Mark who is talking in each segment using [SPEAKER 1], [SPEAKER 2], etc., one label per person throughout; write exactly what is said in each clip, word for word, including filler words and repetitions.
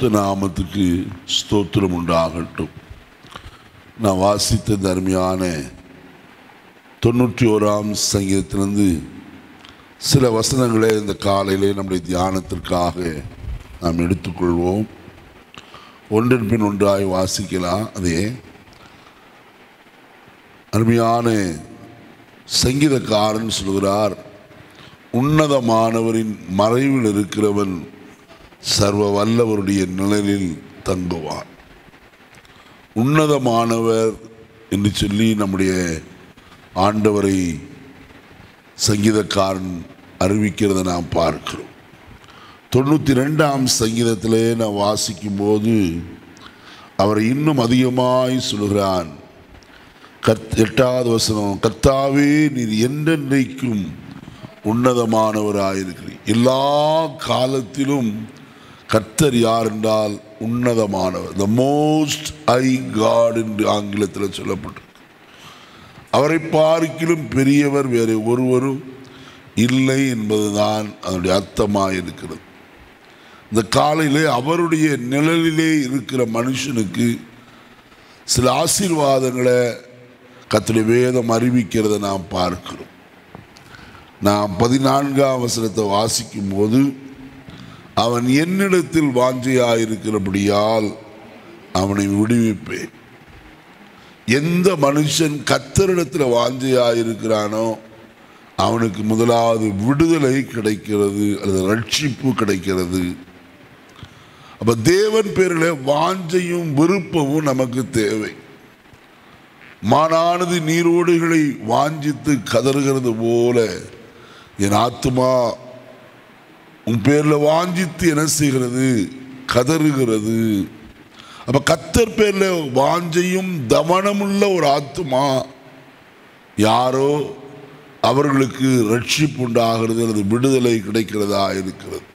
[SPEAKER 1] பரிசுத்த நாமத்துக்கு ஸ்தோத்திரம் உண்டாகட்டும். நான் வாசித்த தர்மியான தொண்ணூற்றி ஓராம் சங்கீதத்திலிருந்து சில வசனங்களை இந்த காலையிலே நம்முடைய தியானத்திற்காக நாம் எடுத்துக்கொள்வோம். ஒன்றின் பின் ஒன்றாய் வாசிக்கலாம். அதே அருமையான சங்கீதக்காரன் சொல்கிறார், உன்னதமானவரின் மறைவில் இருக்கிறவன் சர்வ வல்லவருடைய நிழலில் தங்குவான். உன்னதமானவர் என்று சொல்லி நம்முடைய ஆண்டவரை சங்கீதக்காரன் அறிவிக்கிறத நாம் பார்க்கிறோம். தொண்ணூற்றி ரெண்டாம் சங்கீதத்திலே நான் வாசிக்கும் போது அவரை இன்னும் அதிகமாய் சொல்கிறான். கத் எட்டாவது வசனம், கர்த்தாவே நீர் என்றென்றைக்கும் உன்னதமானவராயிருக்கிறீர். எல்லா காலத்திலும் கர்த்தர் யார் என்றால் உன்னதமானவர், த மோஸ்ட் ஹை காட் என்று ஆங்கிலத்தில் சொல்லப்பட்டிருக்கு. அவரை பார்க்கிலும் பெரியவர் வேறு ஒருவரும் இல்லை என்பதுதான் அதனுடைய அர்த்தமாக இருக்கிறது. இந்த காலையிலே அவருடைய நிழலிலே இருக்கிற மனுஷனுக்கு சில ஆசீர்வாதங்களை கர்த்தருடைய வேதம் அறிவிக்கிறத நாம் பார்க்கிறோம். நாம் பதினான்காம் வசனத்தை வாசிக்கும் போது, அவன் என்னிடத்தில் வாஞ்சையாயிருக்கிறபடியால் அவனை விடுவிப்பேன். எந்த மனுஷன் கர்த்தரிடத்தில் வாஞ்சையாயிருக்கிறானோ அவனுக்கு முதலாவது விடுதலை கிடைக்கிறது, அல்லது ரட்சிப்பு கிடைக்கிறது. அப்ப தேவன் பேரில் வாஞ்சையும் விருப்பமும் நமக்கு தேவை. மானானது நீரோடுகளை வாஞ்சித்து கதறுகிறது போல என் ஆத்துமா உன் பேர்ல வாஞ்சித்து என்ன செய்கிறது, கதறுகிறது. அப்ப கர்த்தர் பேர்ல வாஞ்சையும் தமனமுள்ள ஒரு ஆத்துமா யாரோ அவர்களுக்கு ரட்சிப்பு உண்டாகிறது, அல்லது விடுதலை கிடைக்கிறதா இருக்கிறது.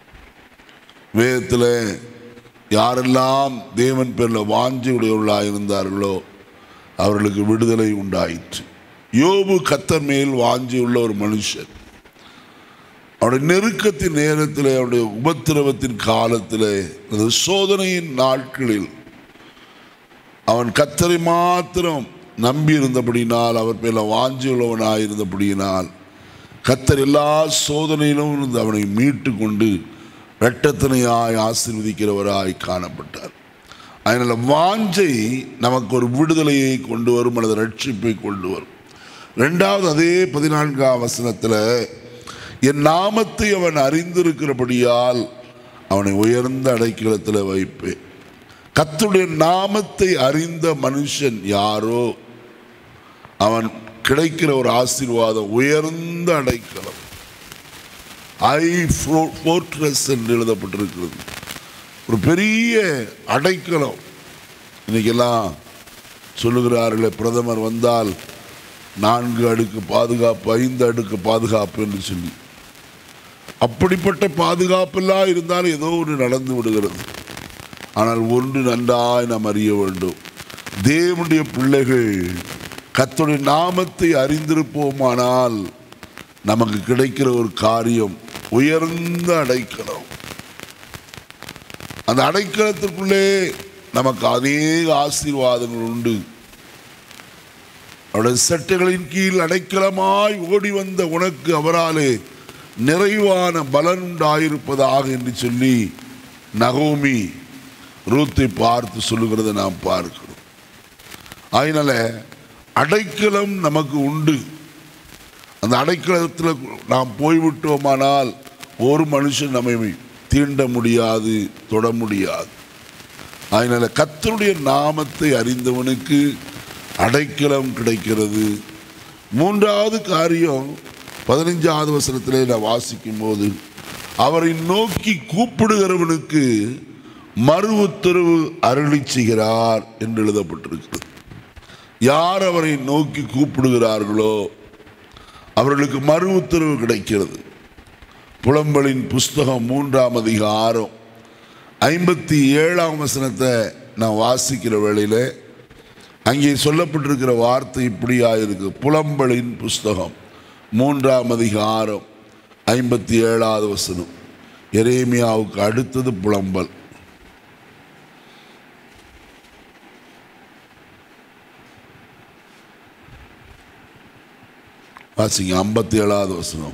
[SPEAKER 1] வேதத்தில் யாரெல்லாம் தேவன் பேர்ல வாஞ்சை உடையவர்களாக இருந்தார்களோ அவர்களுக்கு விடுதலை உண்டாயிற்று. யோபு கர்த்தர் மேல் வாஞ்சை உள்ள ஒரு மனுஷன். அவருடைய நெருக்கத்தின் நேரத்தில், அவருடைய உபத்திரவத்தின் காலத்தில், சோதனையின் நாட்களில் அவன் கர்த்தரை மாத்திரம் நம்பி இருந்தபடியினால், அவர் மேல வாஞ்சி உள்ளவனாய் இருந்தபடியினால் கர்த்தர் எல்லா சோதனையிலும் இருந்து அவனை மீட்டு கொண்டு இரட்டத்தனையாய் ஆசீர்வதிக்கிறவராய் காணப்பட்டார். அதனால வாஞ்சை நமக்கு ஒரு விடுதலையை கொண்டு வரும், அல்லது ரட்சிப்பை கொண்டு வரும். ரெண்டாவது, அதே பதினான்காம் வசனத்தில், என் நாமத்தை அவன் அறிந்திருக்கிறபடியால் அவனை உயர்ந்த அடைக்கலத்தில் வைப்பேன். கர்த்தருடைய நாமத்தை அறிந்த மனுஷன் யாரோ அவன் கிடைக்கிற ஒரு ஆசீர்வாதம் உயர்ந்த அடைக்கலம், ஐ ஃபோர்ட்ரஸ் என்று எழுதப்பட்டிருக்கிறது. ஒரு பெரிய அடைக்கலம். இன்னைக்கெல்லாம் சொல்லுகிறார்களே, பிரதமர் வந்தால் நான்கு அடுக்கு பாதுகாப்பு, ஐந்து அடுக்கு பாதுகாப்பு என்று சொல்லி. அப்படிப்பட்ட பாதுகாப்பெல்லாம் இருந்தாலும் ஏதோ ஒன்று நடந்து விடுகிறது. ஆனால் ஒன்று நன்றாய் நாம் அறிய வேண்டும், தேவனுடைய பிள்ளைகள் கர்த்தருடைய நாமத்தை அறிந்திருப்போமானால் நமக்கு கிடைக்கிற ஒரு காரியம் உயர்ந்த அடைக்கலம். அந்த அடைக்கலத்திற்குள்ளே நமக்கு அநேக ஆசீர்வாதங்கள் உண்டு. அவருடைய சட்டைகளின் கீழ் அடைக்கலமாய் ஓடி வந்த உனக்கு அவராலே நிறைவான பலன் உண்டாயிருப்பதாக என்று சொல்லி நகோமி ரூத்தை பார்த்து சொல்லுகிறத நாம் பார்க்கிறோம். அதனால அடைக்கலம் நமக்கு உண்டு. அந்த அடைக்கலத்தில் நாம் போய்விட்டோமானால் ஒரு மனுஷன் நம்மை தீண்ட முடியாது, தொட முடியாது. அதனால கர்த்தருடைய நாமத்தை அறிந்தவனுக்கு அடைக்கலம் கிடைக்கிறது. மூன்றாவது காரியம் பதினைஞ்சாவது வசனத்திலே நான் வாசிக்கும் போது, அவரை நோக்கி கூப்பிடுகிறவனுக்கு மறு உத்தரவு அருளி செய்கிறார் என்று எழுதப்பட்டிருக்கிறது. யார் அவரை நோக்கி கூப்பிடுகிறார்களோ அவர்களுக்கு மறு உத்தரவு கிடைக்கிறது. புலம்பலின் புஸ்தகம் மூன்றாம் அதிகாரம் ஐம்பத்தி ஏழாம் வசனத்தை நான் வாசிக்கிற வேளையில் அங்கே சொல்லப்பட்டிருக்கிற வார்த்தை இப்படியா இருக்கு. புலம்பலின் புஸ்தகம் மூன்றாம் அதிகாரம் ஐம்பத்தி ஏழாவது வசனம். எரேமியாவுக்கு அடுத்தது புலம்பல். வாசிங்க ஐம்பத்தி ஏழாவது வசனம்.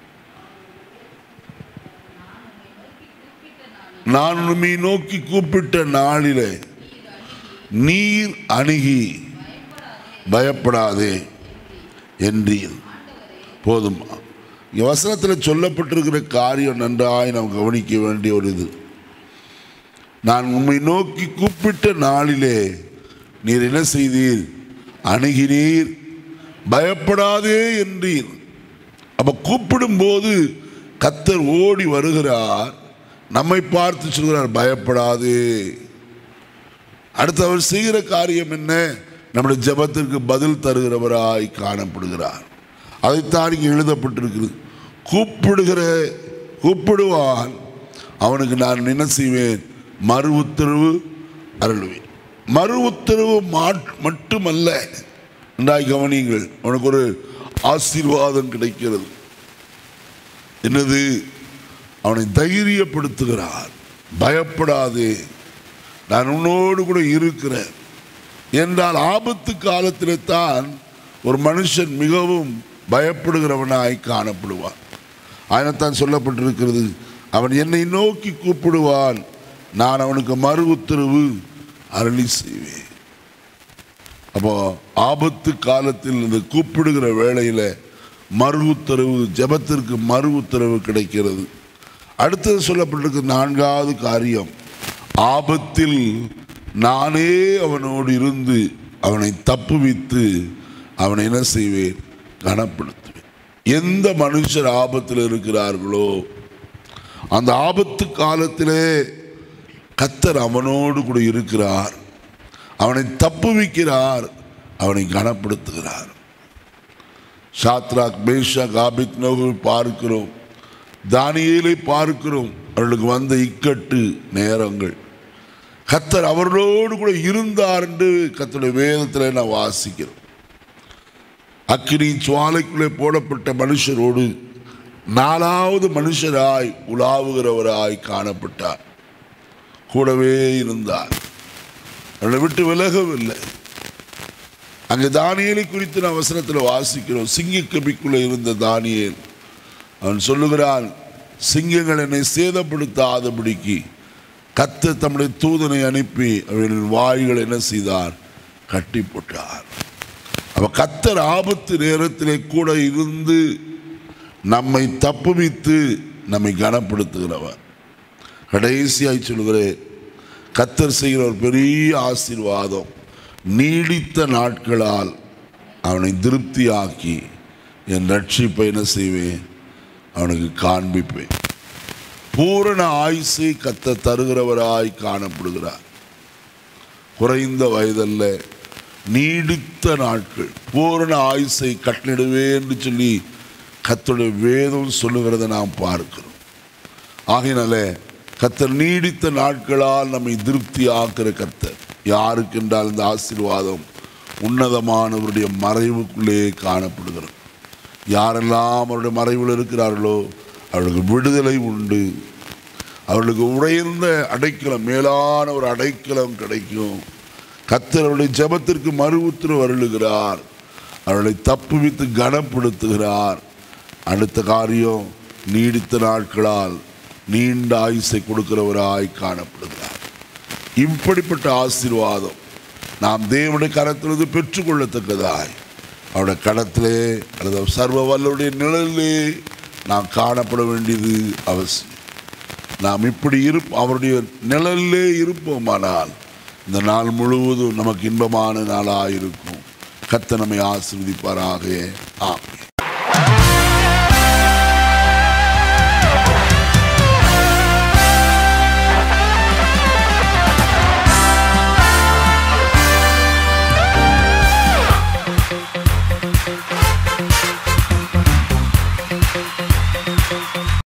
[SPEAKER 1] நான் உம்மை நோக்கி கூப்பிட்ட நாளிலே நீர் அணுகி பயப்படாதே என்றீர். போதும். வசனத்தில் சொல்லப்பட்டிருக்கிற காரியம் நன்றாய் நாம் கவனிக்க வேண்டிய ஒரு இது. நான் உம்மை நோக்கி கூப்பிட்ட நாளிலே நீர் என்ன செய்தீர்? அணுகினீர், பயப்படாதே என்றீர். அப்ப கூப்பிடும் போது கர்த்தர் ஓடி வருகிறார், நம்மை பார்த்து சொல்கிறார் பயப்படாதே. அடுத்து அவர் செய்கிற காரியம் என்ன? நம்முடைய ஜெபத்திற்கு பதில் தருகிறவராய் காணப்படுகிறார். அதைத்தான் இங்கே எழுதப்பட்டிருக்கிறது. கூப்பிடுகிற கூப்பிடுவான் அவனுக்கு நான் என்ன செய்வேன்? மறு உத்தரவு அருள்வேன். மறு உத்தரவு மட்டுமல்ல, நன்றாய் கவனியுங்கள், அவனுக்கு ஒரு ஆசீர்வாதம் கிடைக்கிறது. என்னது? அவனை தைரியப்படுத்துகிறார். பயப்படாதே, நான் உன்னோடு கூட இருக்கிறேன் என்றால் ஆபத்து காலத்திலே தான் ஒரு மனுஷன் மிகவும் பயப்படுகிறவனாய் காணப்படுவான். அதனால்தான் சொல்லப்பட்டிருக்கிறது, அவன் என்னை நோக்கி கூப்பிடுவான், நான் அவனுக்கு மறு உத்தரவு அருளி செய்வேன். அப்போ ஆபத்து காலத்தில் இந்த கூப்பிடுகிற வேளையில் மறு உத்தரவு, ஜெபத்திற்கு மறு உத்தரவு கிடைக்கிறது. அடுத்தது சொல்லப்பட்டிருக்க நான்காவது காரியம், ஆபத்தில் நானே அவனோடு இருந்து அவனை தப்புவித்து அவனை என்ன செய்வேன்? கனப்படுத்துவேன். எந்த மனுஷர் ஆபத்தில் இருக்கிறார்களோ அந்த ஆபத்து காலத்திலே கர்த்தர் அவனோடு கூட இருக்கிறார், அவனை தப்புவிக்கிறார், அவனை கனப்படுத்துகிறார். சாத்ராக், மேஷாக், ஆபேத்நேகோவை பார்க்கிறோம், தானியேலை பார்க்கிறோம். அவர்களுக்கு வந்த இக்கட்டு நேரங்கள் கர்த்தர் அவர்களோடு கூட இருந்தார் என்று கர்த்தருடைய வேதத்தில் நான் வாசிக்கிறோம். அக்கினி சுவாலைக்குள்ளே போடப்பட்ட மனுஷரோடு நாலாவது மனுஷராய் உலாவுகிறவராய் காணப்பட்டார், கூடவே இருந்தார், அவனை விட்டு விலகவில்லை. அங்கே தானியேலை குறித்து நான் வசனத்தில் வாசிக்கிறோம். சிங்க கபிக்குள்ளே இருந்த தானியேல், அவன் சொல்லுகிறான், சிங்கங்கள் என்னை சேதப்படுத்தாதபடிக்கு கர்த்தர் தம்முடைய தூதனை அனுப்பி அவர்களின் வாய்களை என்ன செய்தார்? கட்டி போட்டார். அவ கர்த்தர் ஆபத்து நேரத்திலே கூட இருந்து நம்மை தப்புவித்து நம்மை கனப்படுத்துகிறவர். கடைசியாய் சொல்கிறேன், கர்த்தர் செய்கிற ஒரு பெரிய ஆசீர்வாதம், நீடித்த நாட்களால் அவனை திருப்தியாக்கி என் ரட்சிப்பை என்ன செய்வேன்? அவனுக்கு காண்பிப்பேன். பூரண ஆயுசை கர்த்தர் தருகிறவராய் காணப்படுகிறார். குறைந்த வயதல்ல, நீடித்த நாட்கள், பூரண ஆயுசை கட்டளிடுவேன் என்று சொல்லி கர்த்தருடைய வேதம் சொல்லுகிறதை நாம் பார்க்கிறோம். ஆகையினால கர்த்தர் நீடித்த நாட்களால் நம்மை திருப்தி ஆக்கிற கர்த்தர். யாருக்கு என்றால் இந்த ஆசீர்வாதம் உன்னதமானவருடைய மறைவுக்குள்ளே காணப்படுகிறது. யாரெல்லாம் அவருடைய மறைவில் இருக்கிறார்களோ அவர்களுக்கு விடுதலை உண்டு, அவர்களுக்கு உயர்ந்த அடைக்கலம், மேலான ஒரு அடைக்கலம் கிடைக்கும். கர்த்தர் அவருடைய ஜெபத்திற்கு மறு உத்தரவு அருளுகிறார், அவர்களை தப்புவித்து கனப்படுத்துகிறார். அடுத்த காரியம், நீடித்த நாட்களால் நீண்ட ஆயுசை கொடுக்கிறவராய் காணப்படுகிறார். இப்படிப்பட்ட ஆசீர்வாதம் நாம் தேவனுடைய கரத்திலிருந்து பெற்றுக்கொள்ளத்தக்கதாய் அவருடைய கடத்திலே அல்லது சர்வ வல்லவருடைய நிழலிலே நாம் காணப்பட வேண்டியது அவசியம். நாம் இப்படி இருப்போம், அவருடைய நிழலிலே இருப்போமானால் இந்த நாள் முழுவதும் நமக்கு இன்பமான நாளாக இருக்கும். கர்த்தர் நம்மை ஆசீர்வதிப்பாராக. ஆம்.